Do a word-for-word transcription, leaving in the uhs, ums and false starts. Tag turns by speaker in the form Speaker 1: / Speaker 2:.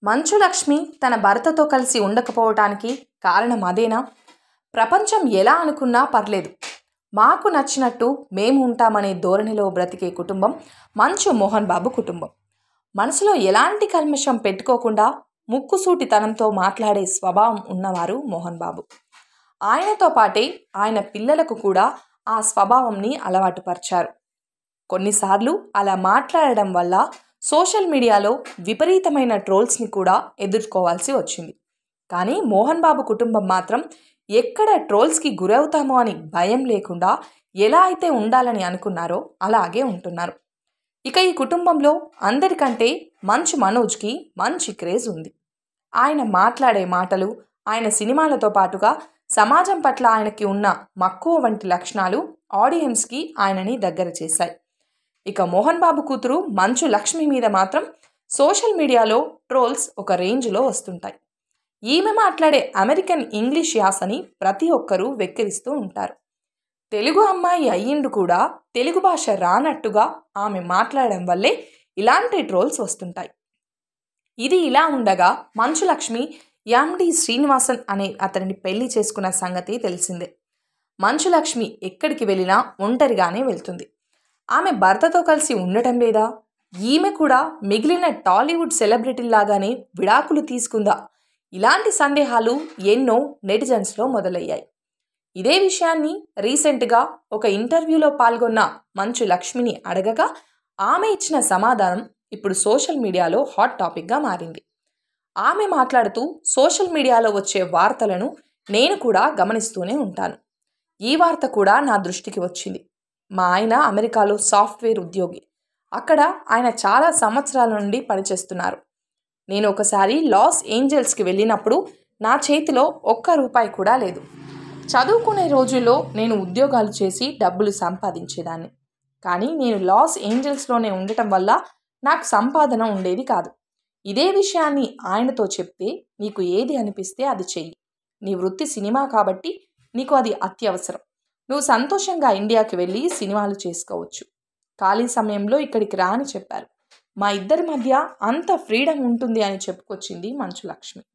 Speaker 1: మంచు లక్ష్మి తన భర్తతో కలిసి ఉండకపోవటానికి కారణం అదేనా? ప్రపంచం ఎలా అనుకున్నా పర్లేదు, మాకు నచ్చినట్టు మేము ఉంటామనే ధోరణిలో బ్రతికే కుటుంబం మంచు మోహన్ బాబు కుటుంబం. మనసులో ఎలాంటి కల్మషం పెట్టుకోకుండా ముక్కుసూటితనంతో మాట్లాడే స్వభావం ఉన్నవారు మోహన్ బాబు. ఆయనతో పాటే ఆయన పిల్లలకు కూడా ఆ స్వభావంని అలవాటు పరిచారు. కొన్నిసార్లు అలా మాట్లాడడం వల్ల సోషల్ మీడియాలో విపరీతమైన ట్రోల్స్ని కూడా ఎదుర్కోవాల్సి వచ్చింది. కానీ మోహన్ బాబు కుటుంబం మాత్రం ఎక్కడ ట్రోల్స్కి గురవుతామో అని భయం లేకుండా ఎలా అయితే ఉండాలని అనుకున్నారో అలాగే ఉంటున్నారు. ఇక ఈ కుటుంబంలో అందరికంటే మంచు మనోజ్కి మంచి క్రేజ్ ఉంది. ఆయన మాట్లాడే మాటలు, ఆయన సినిమాలతో పాటుగా సమాజం పట్ల ఆయనకి ఉన్న మక్కువ వంటి లక్షణాలు ఆడియన్స్కి ఆయనని దగ్గర చేశాయి. ఇక మోహన్ బాబు కూతురు మంచు లక్ష్మి మీద మాత్రం సోషల్ మీడియాలో ట్రోల్స్ ఒక రేంజ్లో వస్తుంటాయి. ఈమె మాట్లాడే అమెరికన్ ఇంగ్లీష్ యాసని ప్రతి ఒక్కరూ వెక్కిరిస్తూ ఉంటారు. తెలుగు అమ్మాయి అయ్యిండు కూడా తెలుగు భాష రానట్టుగా ఆమె మాట్లాడడం వల్లే ఇలాంటి ట్రోల్స్ వస్తుంటాయి. ఇది ఇలా ఉండగా మంచు లక్ష్మి ఎండి శ్రీనివాసన్ అనే అతనిని పెళ్లి చేసుకున్న సంగతి తెలిసిందే. మంచు లక్ష్మి ఎక్కడికి వెళ్ళినా ఒంటరిగానే వెళ్తుంది. ఆమె భర్తతో కలిసి ఉండటం లేదా, ఈమె కూడా మిగిలిన టాలీవుడ్ సెలబ్రిటీలాగానే విడాకులు తీసుకుందా, ఇలాంటి సందేహాలు ఎన్నో నెటిజన్స్లో మొదలయ్యాయి. ఇదే విషయాన్ని రీసెంట్గా ఒక ఇంటర్వ్యూలో పాల్గొన్న మంచు లక్ష్మిని అడగగా ఆమె ఇచ్చిన సమాధానం ఇప్పుడు సోషల్ మీడియాలో హాట్ టాపిక్గా మారింది. ఆమె మాట్లాడుతూ, సోషల్ మీడియాలో వచ్చే వార్తలను నేను కూడా గమనిస్తూనే ఉంటాను. ఈ వార్త కూడా నా దృష్టికి వచ్చింది. మా ఆయన అమెరికాలో సాఫ్ట్వేర్ ఉద్యోగి. అక్కడ ఆయన చాలా సంవత్సరాల నుండి పనిచేస్తున్నారు. నేను ఒకసారి లాస్ ఏంజల్స్కి వెళ్ళినప్పుడు నా చేతిలో ఒక్క రూపాయి కూడా లేదు. చదువుకునే రోజుల్లో నేను ఉద్యోగాలు చేసి డబ్బులు సంపాదించేదాన్ని. కానీ నేను లాస్ ఏంజల్స్లోనే ఉండటం వల్ల నాకు సంపాదన ఉండేది కాదు. ఇదే విషయాన్ని ఆయనతో చెప్తే, నీకు ఏది అనిపిస్తే అది చెయ్యి, నీ వృత్తి సినిమా కాబట్టి నీకు అది అత్యవసరం, నువ్వు సంతోషంగా ఇండియాకి వెళ్ళి సినిమాలు చేసుకోవచ్చు, ఖాళీ సమయంలో ఇక్కడికి రా అని చెప్పారు. మా ఇద్దరి మధ్య అంత ఫ్రీడమ్ ఉంటుంది అని చెప్పుకొచ్చింది మంచు లక్ష్మి.